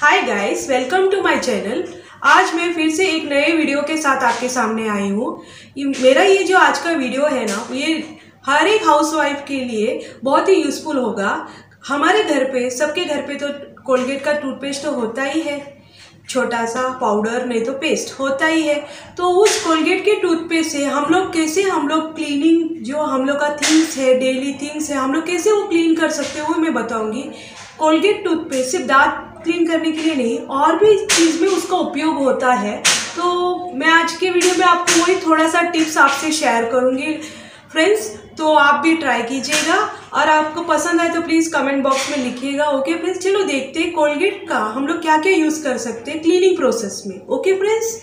Hi guys, welcome to my channel. आज मैं फिर से एक नए वीडियो के साथ आपके सामने आई हूँ। मेरा ये जो आज का वीडियो है ना, ये हर एक हाउसवाइफ के लिए बहुत ही यूज़फुल होगा। हमारे घर पे, सबके घर पे तो कोलगेट का टूथपेस्ट तो होता ही है, छोटा सा पाउडर नहीं तो पेस्ट होता ही है। तो उस कोलगेट के टूथपेस्ट से हम लोग क्लीनिंग, जो हम लोग का थिंग्स है, डेली थिंग्स है, हम लोग कैसे वो क्लीन कर सकते हैं वो मैं बताऊंगी। कोलगेट टूथपेस्ट सिर्फ दांत क्लीन करने के लिए नहीं, और भी चीज़ में उसका उपयोग होता है। तो मैं आज के वीडियो में आपको वही थोड़ा सा टिप्स आपसे शेयर करूंगी फ्रेंड्स। तो आप भी ट्राई कीजिएगा, और आपको पसंद आए तो प्लीज़ कमेंट बॉक्स में लिखिएगा। ओके फ्रेंड्स, चलो देखते हैं कोलगेट का हम लोग क्या क्या यूज़ कर सकते हैं क्लीनिंग प्रोसेस में। ओके फ्रेंड्स,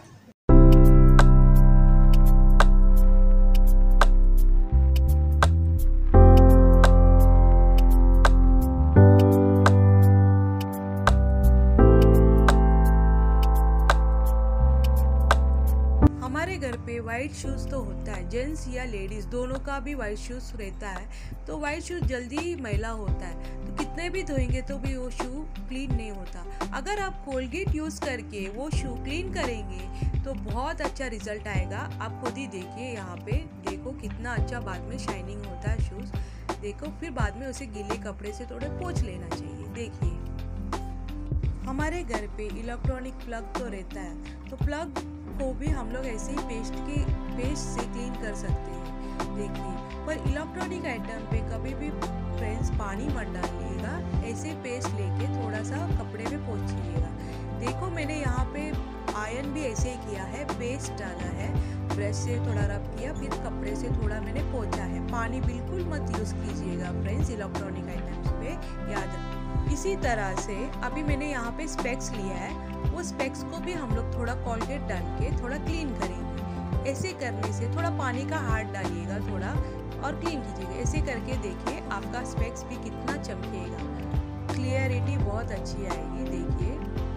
हमारे घर पे वाइट शूज़ तो होता है, जेंट्स या लेडीज़ दोनों का भी वाइट शूज़ रहता है। तो वाइट शूज़ जल्दी मैला होता है, तो कितने भी धोएंगे तो भी वो शू क्लीन नहीं होता। अगर आप कोलगेट यूज़ करके वो शू क्लीन करेंगे तो बहुत अच्छा रिजल्ट आएगा। आप खुद ही देखिए, यहाँ पे देखो कितना अच्छा बाद में शाइनिंग होता है शूज़। देखो, फिर बाद में उसे गीले कपड़े से थोड़े पोंछ लेना चाहिए। देखिए, हमारे घर पे इलेक्ट्रॉनिक प्लग तो रहता है, तो प्लग को भी हम लोग ऐसे ही पेस्ट से क्लीन कर सकते हैं। देखिए, पर इलेक्ट्रॉनिक आइटम पे कभी भी फ्रेंड्स पानी मत डालिएगा, ऐसे पेस्ट लेके थोड़ा सा कपड़े में पोंछिएगा। देखो, मैंने यहाँ पे आयरन भी ऐसे ही किया है, पेस्ट डाला है, ब्रश से थोड़ा रब किया, फिर कपड़े से थोड़ा मैंने पोंछा है। पानी बिल्कुल मत यूज़ कीजिएगा फ्रेंड्स इलेक्ट्रॉनिक आइटम्स पे, याद रखिए। इसी तरह से अभी मैंने यहाँ पे स्पेक्स लिया है, वो स्पेक्स को भी हम लोग थोड़ा कोलगेट डाल के थोड़ा क्लीन करेंगे। ऐसे करने से थोड़ा पानी का हाथ डालिएगा थोड़ा और क्लीन कीजिएगा। ऐसे करके देखिए, आपका स्पेक्स भी कितना चमकेगा, क्लियरिटी बहुत अच्छी आएगी। देखिए,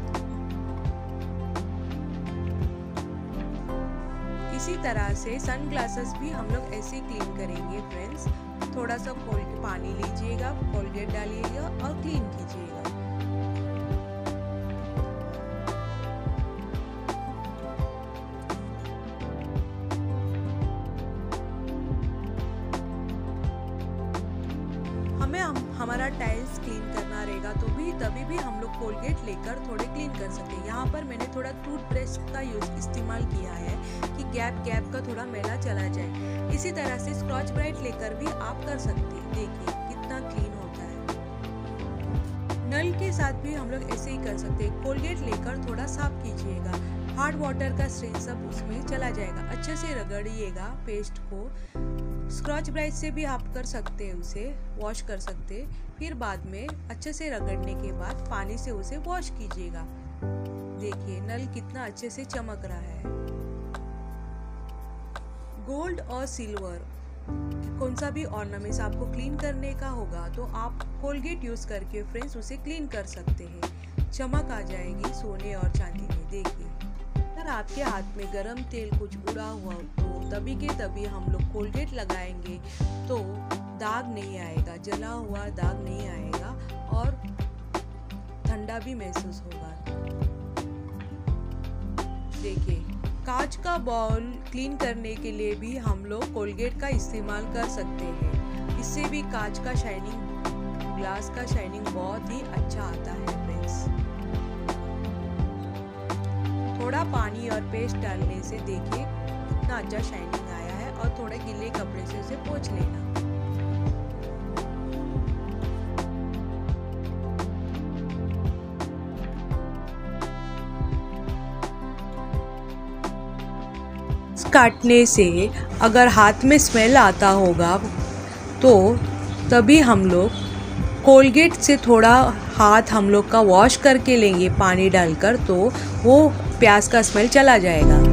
इसी तरह से सन ग्लासेस भी हम लोग ऐसे क्लीन करेंगे फ्रेंड्स। थोड़ा सा पानी लीजिएगा, कोलगेट डालिएगा और क्लीन कीजिएगा। हमारा टाइल्स क्लीन करना रहेगा तो तभी भी हम लोग कोलगेट लेकर थोड़े क्लीन कर सकते हैं। यहाँ पर मैंने थोड़ा टूथब्रश का इस्तेमाल किया है कि गैप का थोड़ा मैला चला जाए। इसी तरह से स्कॉच ब्राइट लेकर भी आप कर सकते हैं। देखिए कितना क्लीन होता है। नल के साथ भी हम लोग ऐसे ही कर सकते हैं। कोलगेट लेकर थोड़ा साफ कीजिएगा, हार्ड वाटर का स्ट्रेन सब उसमें चला जाएगा। अच्छे से रगड़िएगा पेस्ट को। स्क्रॉच ब्राइट से भी आप कर सकते हैं, उसे वॉश कर सकते हैं। फिर बाद में अच्छे से रगड़ने के बाद पानी से उसे वॉश कीजिएगा। देखिए, नल कितना अच्छे से चमक रहा है। गोल्ड और सिल्वर कौन सा भी ऑर्नामेंट्स आपको क्लीन करने का होगा तो आप कोलगेट यूज करके फ्रेंड्स उसे क्लीन कर सकते हैं। चमक आ जाएगी सोने और चांदी में। देखिए, अगर आपके हाथ में गरम तेल कुछ उड़ा हुआ तो तभी के तभी हम लोग कोलगेट लगाएंगे तो दाग नहीं आएगा, जला हुआ दाग नहीं आएगा और ठंडा भी महसूस होगा। देखिए, कांच का बाउल क्लीन करने के लिए भी हम लोग कोलगेट का इस्तेमाल कर सकते हैं। इससे भी कांच का शाइनिंग, ग्लास का शाइनिंग बहुत ही अच्छा आता है फ्रेंड्स। थोड़ा पानी और पेस्ट डालने से देखिए कितना अच्छा शाइनिंग आया है, और थोड़े गीले कपड़े से उसे पोंछ लेना। काटने से अगर हाथ में स्मेल आता होगा तो तभी हम लोग कोलगेट से थोड़ा हाथ हम लोग का वॉश करके लेंगे पानी डालकर, तो वो प्याज का स्मेल चला जाएगा।